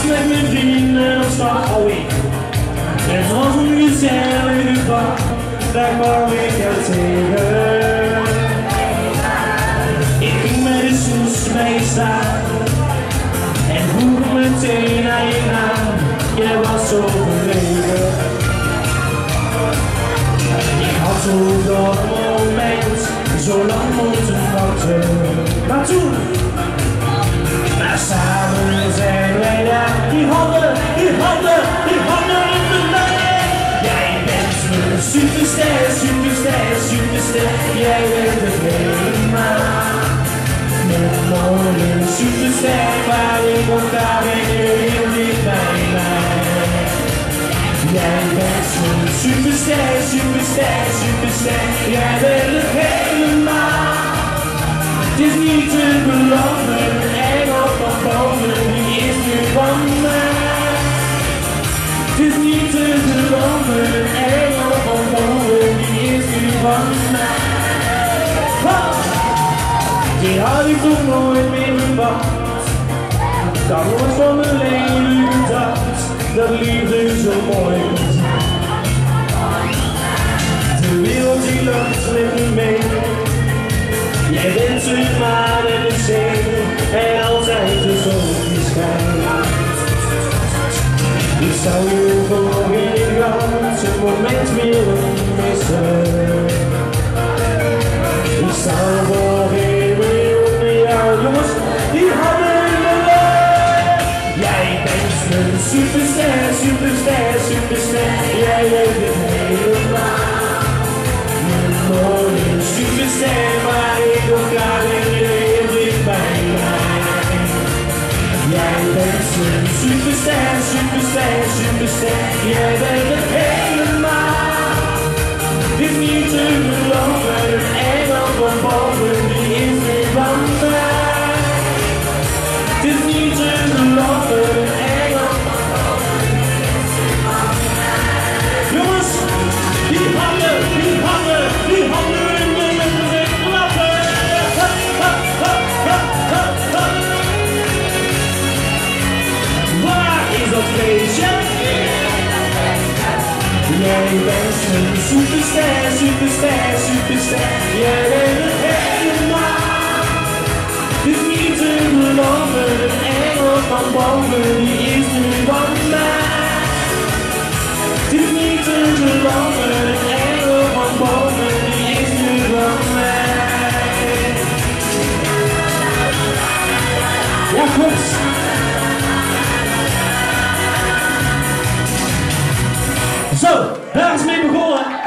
was met mijn vrienden op stap alweer. Het was een gezellige dag, daar kwam ik jou tegen. Ik ging met de soes mee staan en vroeg meteen naar je naam. Jij was zo verlegen. Ik had op dat moment zo lang moeten wachten. Maar toen, maar samen zijn wij daar. Die handen in de lucht. Jij bent mijn superster, superster, superster. Jij bent het helemaal. Met mooie superster, waar ik op daar ben je heel dicht bij mij. Jij bent mijn superster, superster, superster. Jij bent het helemaal. Het is niet te geloven, een engel van boven, die is nu van mij. Het is niet te geloven, een engel van boven, die is nu van mij. Oh! Die had ik toch nooit meer verwacht. Dat wordt van mijn leven gedacht, dat liefde zo mooi is. De wereld die loopt met me mee. Jij bent de maan en de zee en altijd de zon die schijnt. Ik zou je voor geen ganse moment meer missen. Ik zou voor geen miljoen met jou, jongens, die handen in de lucht. Jij bent mijn superster, superster, superster. Jij weet het helemaal. Mijn mooie superster, maar ik wil graag in je heel dicht bij mij. Jij bent mijn superster, superster, superster. Jij bent het helemaal. Het is niet te geloven, een engel van boven, die is niet van mij. Het is niet te geloven, een engel van boven, die is niet van mij. Jongens, die handen in de lucht, zeg klappen. Waar is dat feestje? Jij bent een superster, superster, superster. Jij bent het helemaal. Het is niet te geloven, een engel van boven, die is nu van mij. Het is niet te geloven, een engel van boven, die is nu van mij. Ja, goed. Zo, daar is mee begonnen.